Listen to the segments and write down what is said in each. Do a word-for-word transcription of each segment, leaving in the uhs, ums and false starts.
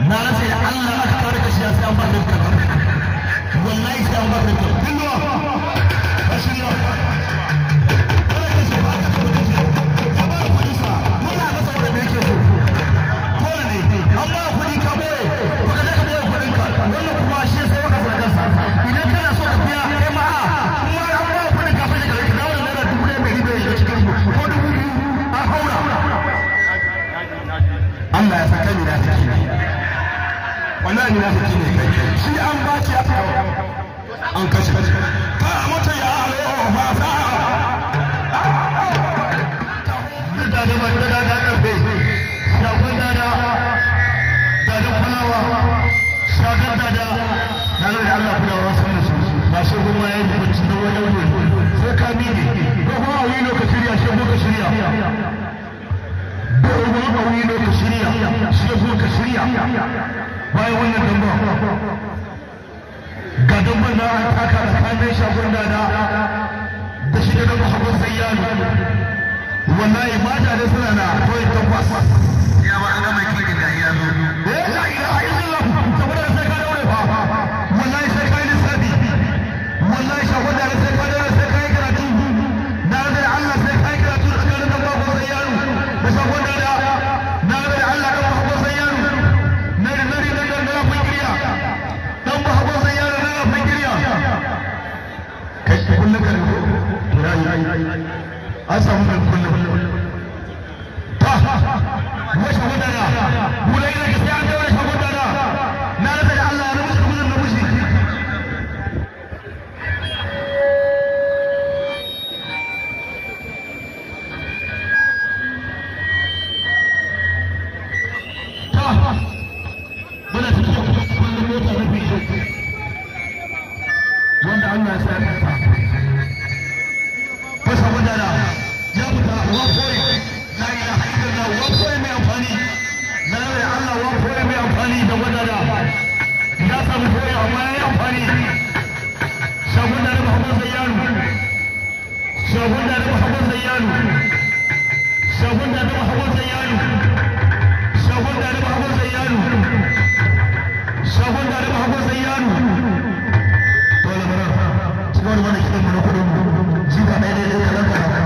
na rasa ya Allah aka kare ka shi ya sai an ba ka wallahi sai an ba ka dillo ka shirya wala ka shi ba ka ka ba kuɗi sa wala ka sa wanda yake so dole ne amma kuɗi ka boye ba ka ka boye kuɗin ka wannan kuma shi sai ka fara kansa idan kana so ka biya kai ma kuma an ba kuɗin ka fa daga ka dawo da naira dubu ɗaya mai ribe ya cikin ko dubu biyu an haura Allah ya saka ni da take wallahi ni na take ne kai shi an ba ki an kashe ka mata ya alo ba sa da da ba da da karbe ya gwada da da da fulawa shagar da da na da Allah fulawa sun su ba shi kuma yayi bacci da wani wuri sai ka mini ko kuma a wani lokaci ya shi ka shirya domin a wani lokaci shirya shi ka shirya bayan wannan damba ga damban na taka tsakanin shagun dada da shi da damba hagun sayyano wallahi mata da suna na kawai tabbas ya ba an gama kirin da ya zo eh la ilaha illallah saboda sai ka daure fa wallahi sai ka yi lissafi wallahi shagun dada sai ka daure sai ka yi karatu na da Allah sai ka yi karatu tsakanin damba hagun sayyano da shagun dada na da Allah da hagun sayyano nari nari nari nari fakiriya dan ba hagun sayyano na fakiriya kai kullu kan an samu mai kullum ta wasu wadana mulai da gaskiya an daure shi wadana na rasa da Allah ya rubuta gudun da mushi ta muna tafiya kullum mota na biyu wanda Allah ya sa ya kasa fasa wadana ya fita wafoyi la ilaha illallah wafoyi mai amfani na rai Allah wafoyi mai amfani da wadana ya samu foyi amma ya yi amfani shagun da raba hagun zayyanu shagun da raba hagun zayyanu shagun da raba hagun zayyanu shagun da raba hagun zayyanu shagun da raba hagun zayyanu dole bara cikin wani kidan mu na kudin jiba ɗaya ɗaya ɗaya kalan kalan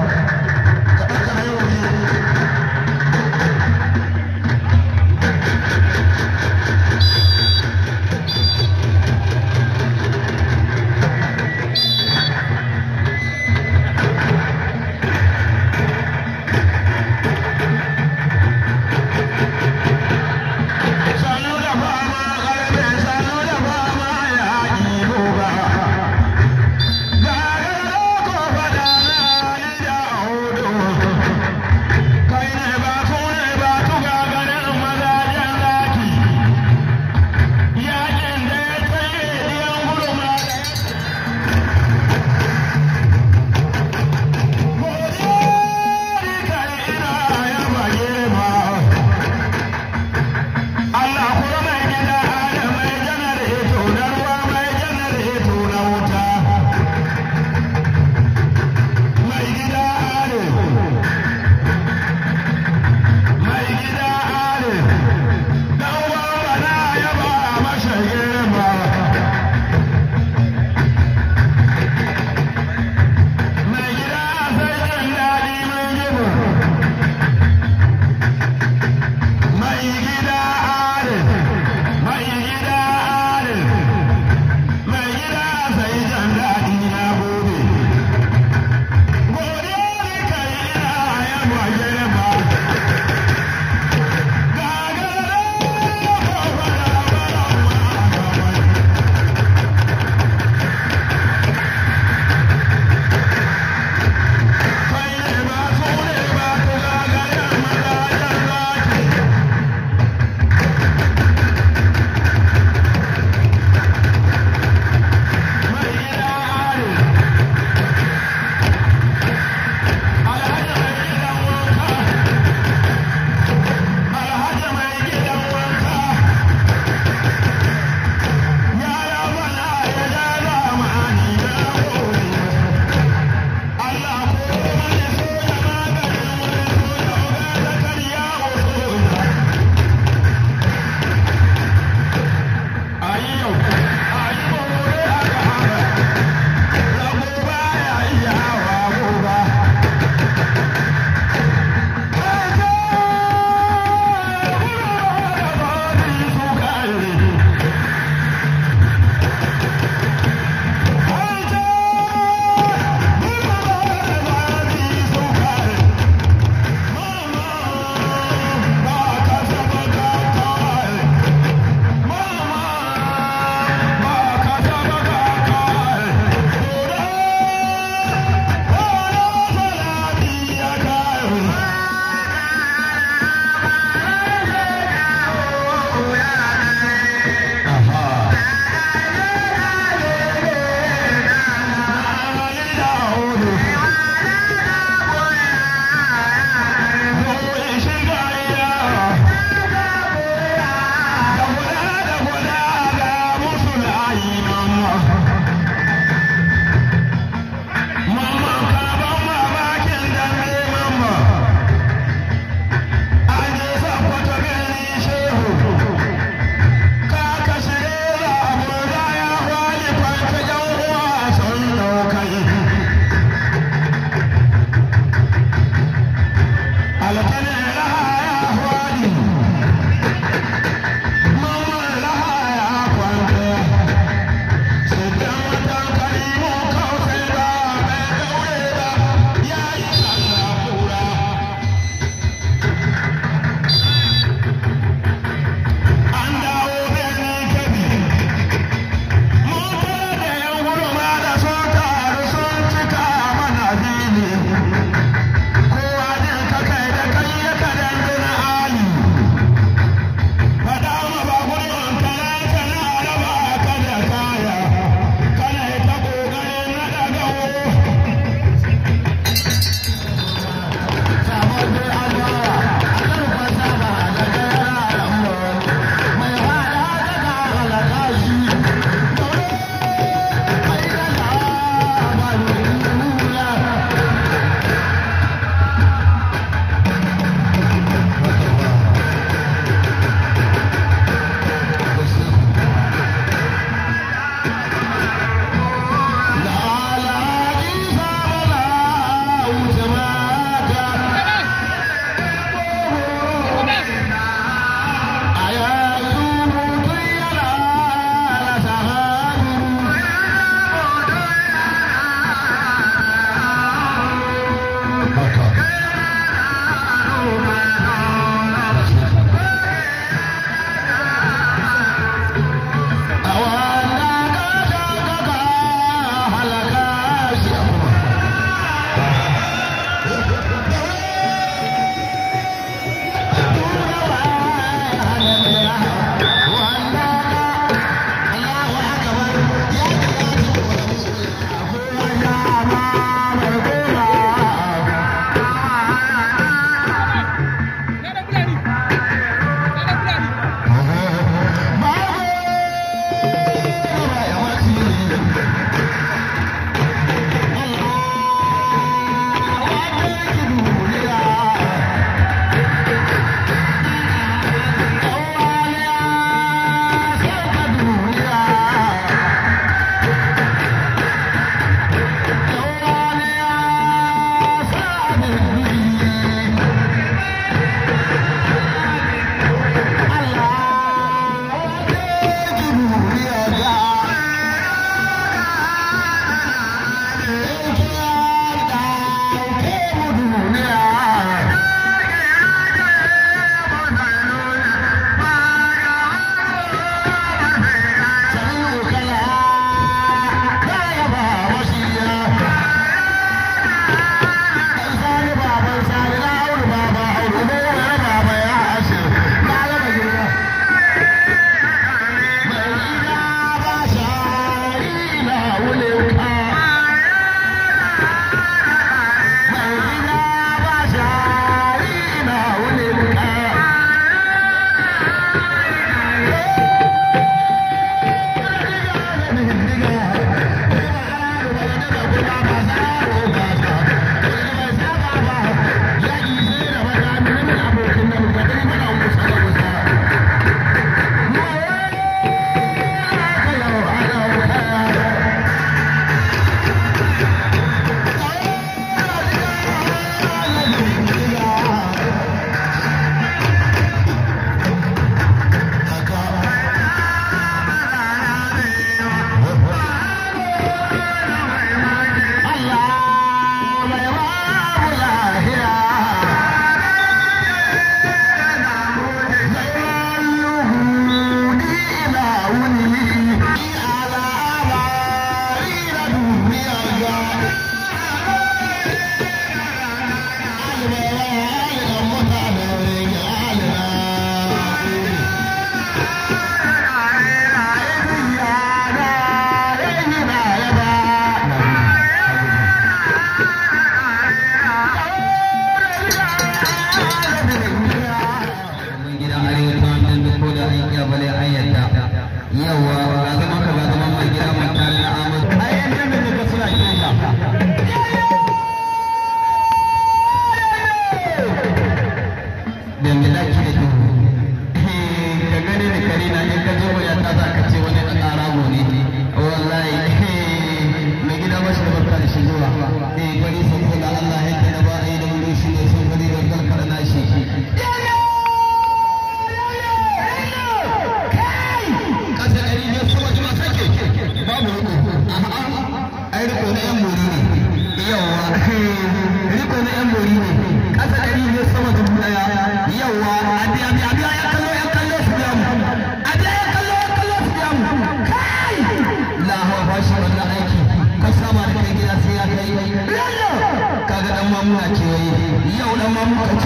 eh gwani sun kula Allah ya kira ba ai da wuri shi ne sun gwani da kalkar nashi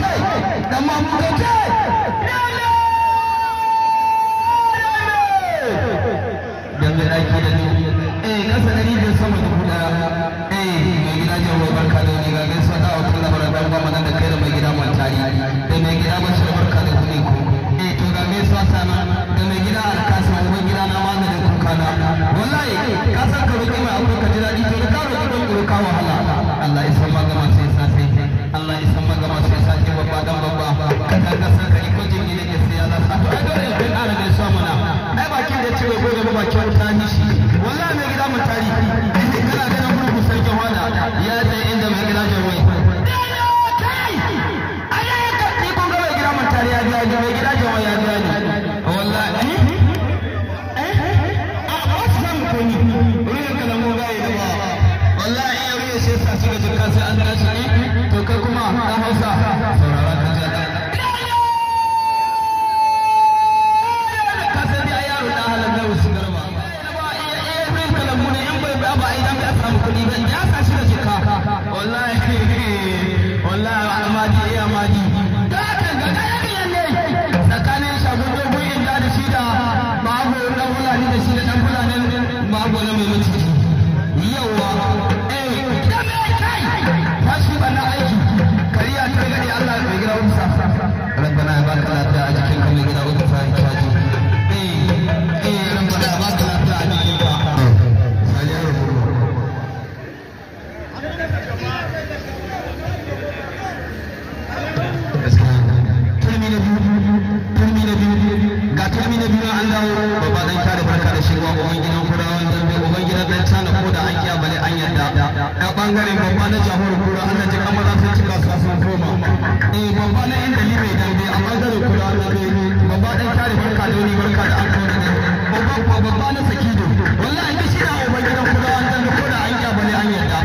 dan mamu kauce dambe daki da ni eh kasa da rijin sama da kuda eh mai gida jawo barka da ni ga gaisuwa da wata labaran dan ba mana da kai da mai gida mantari da mai gida ba shi barka da kuni ku eh to ga gaisuwa sana da mai gida alkasa mai gida na maganin kuka na wallahi ka san ka roki mai abu ka ji dadi to ka roki don ku ka wahala Allah ya san magama sai sai Allah ya san magama sai sai babba dan babba kada ka san kai ko jin gida ke sai Allah sa to ai dole kai ana da sa mana ai bakin da cire gobe ba bakin ta nishi wallahi mai gida mantari kana ganin gurgu sarkin wada ya je inda mai gida jawai ya biya ji mai gida jama'a ya biya ji wallahi eh eh a wasu zan ko ni ruwan kalamu ga yi ba wallahi ya ruwa sai sa su ga jikka sai an tashi ne to kai kuma dan Hausa saurara ka ji da ka sai dai yaro da halan da wasu garba ba eh ruwan kalamu ne in bai ba ai dan ya samu kudi ba ya sa shi da jikka wallahi wallahi amadi eh amadi da ka ga tsakanin shagun dogon inda da shi da babu dan fulani da shi da dan fulani babu na mai mutunci yawa eh da mai kai fashi bana aiki kariya ta gani Allah mai gida umsa rabbana ya baka lafiya a jikin ka mai gida umsa ya kaji eh eh rabbana ya baka lafiya a jikin ka ga turmi na biyu an dawo babba dan kare barka da shigowa uban gidan kurawan dambe uban gidan dan tana ko da an kiya bale an yarda a bangaren babba na jahor kura Allah ji kamar sun cika su sun koma eh babba na inda libe dambe a bangaren kura da kai babba dan kare barka da wani barka da an kawo da babba babba na sakido wallahi an shi da uban gidan kurawan dambe ko da an kiya bale an yarda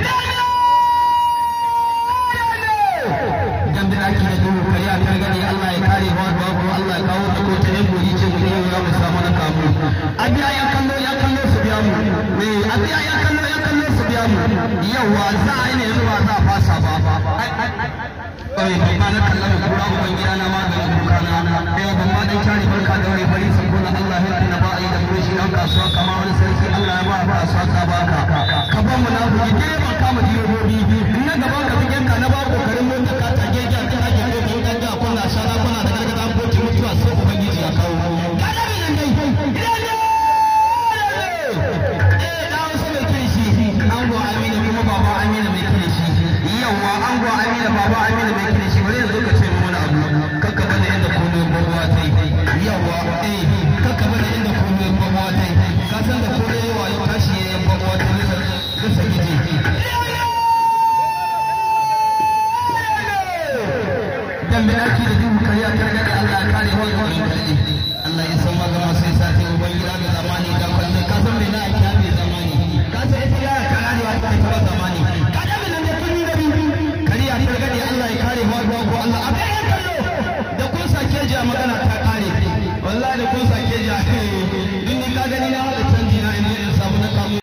dambe daki da duhu kariya ta gani Allah ya kare wa babu Allah ya kawo da kota yan goyi ce mu yau ya mu samu na kamu abiya ya kallo ya kallo su biya mu eh abiya ya kallo ya kallo su biya mu yawa za a yi ne zuwa za a fasa ba eh babba na kallon kura uban gida na maganin kuka na eh babba dan kare barka da wani fari sako na Allah ya tuna ba a yi da shi an kasuwa kama wani sarki Allah ya ba ba a saka ba ka ka ba mu na bugi dire ba kama jirobi na gaban ka bigen ka na ba kokarin mun da ka tage ga ta hake ko kin ganga kuna shara kuna da gargada an boti mutuwa sai ubangiji ya kawo kada bi nan dai idan ne eh da wasu mai kirishi ango Amina kuma baba Amina mai kirishi yawa ango Amina baba Amina mai kirishi bare yanzu ka ce mu wani abu kakka bane inda komai gwagwa tai yawa eh